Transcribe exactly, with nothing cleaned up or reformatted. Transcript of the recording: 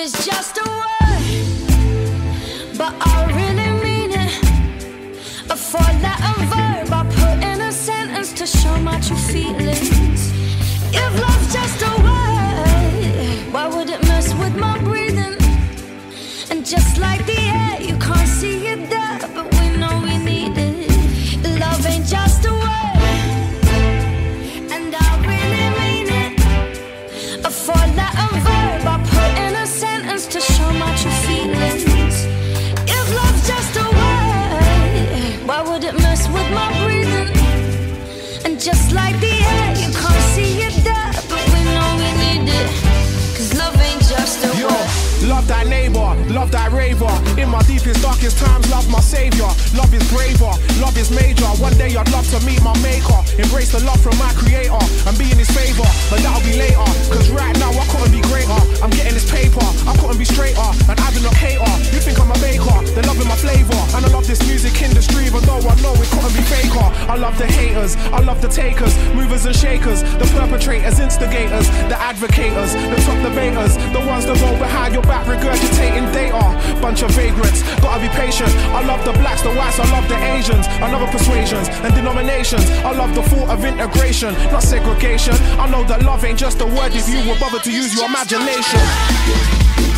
is just a word, but I really mean it. A four-letter verb I put in a sentence to show my true feelings. If love's just a word, why would it mess with my breathing? And just like the air, you can't see it there, but we know we need it. Love ain't just a word, and I really mean it. A four-letter verb I put in a sentence to show my true feelings. If love's just a word, why would it mess with my breathing? And just like the air, you can't see it there, but we know we need it. Cause love ain't just a Yo, word. love thy neighbor, love thy raver. In my deepest, darkest times, love my savior. Love is braver, love is major. One day I'd love to meet my maker, embrace the love from my creator, and be in his favor, but that'll be later. Cause right now I couldn't be greater. I'm getting this paper, I couldn't be straighter, and I do not cater. You think I'm a baker, they're loving my flavor. And I love this music industry, even though I know it couldn't be faker. I love the haters, I love the takers, movers and shakers, the perpetrators, instigators, the advocators, the top debaters, the ones that roll behind your back regurgitating data. Bunch of vagrants, gotta be patient. I love the blacks, the whites, I love the Asians. I love the persuasions and denominations. I love the thought of integration, not segregation. I know that love ain't just a word if you will bother to use your imagination.